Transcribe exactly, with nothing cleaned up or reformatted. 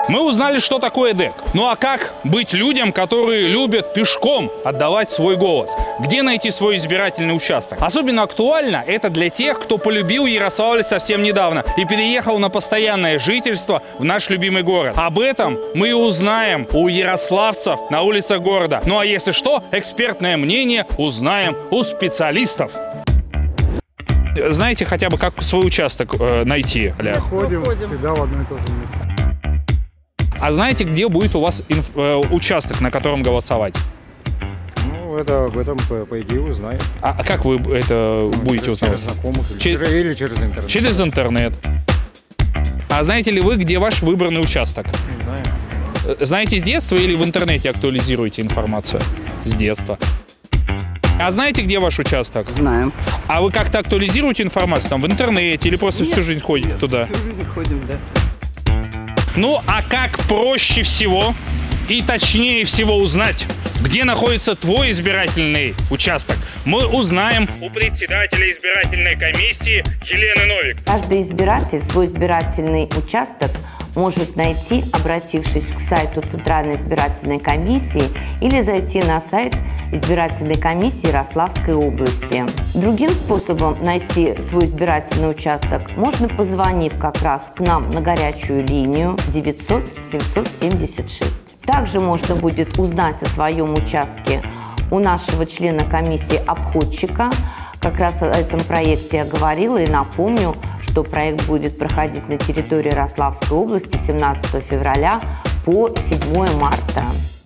Мы узнали, что такое ДЭК. Ну а как быть людям, которые любят пешком отдавать свой голос? Где найти свой избирательный участок? Особенно актуально это для тех, кто полюбил Ярославль совсем недавно и переехал на постоянное жительство в наш любимый город. Об этом мы и узнаем у ярославцев на улицах города. Ну а если что, экспертное мнение узнаем у специалистов. Знаете хотя бы, как свой участок э, найти? Мы ходим, ходим всегда в одно и то же место. А знаете, где будет у вас инф, э, участок, на котором голосовать? Ну, это об этом, по, по идее, узнаем. А как вы это ну, будете через, узнавать? Через знакомых или, Чер... или через интернет. Через интернет. А знаете ли вы, где ваш выбранный участок? Не знаю. Знаете с детства или в интернете актуализируете информацию? С детства. А знаете, где ваш участок? Знаем. А вы как-то актуализируете информацию там в интернете или просто нет, всю жизнь ходите нет, туда? Всю жизнь ходим, да. Ну, а как проще всего и точнее всего узнать, где находится твой избирательный участок, мы узнаем у председателя избирательной комиссии Елены Новик. Каждый избиратель свой избирательный участок может найти, обратившись к сайту Центральной избирательной комиссии или зайти на сайт избирательной комиссии Ярославской области. Другим способом найти свой избирательный участок можно, позвонив как раз к нам на горячую линию девятьсот семьсот семьдесят шесть. Также можно будет узнать о своем участке у нашего члена комиссии обходчика. Как раз о этом проекте я говорила и напомню, что проект будет проходить на территории Ярославской области с семнадцатого февраля по седьмое марта.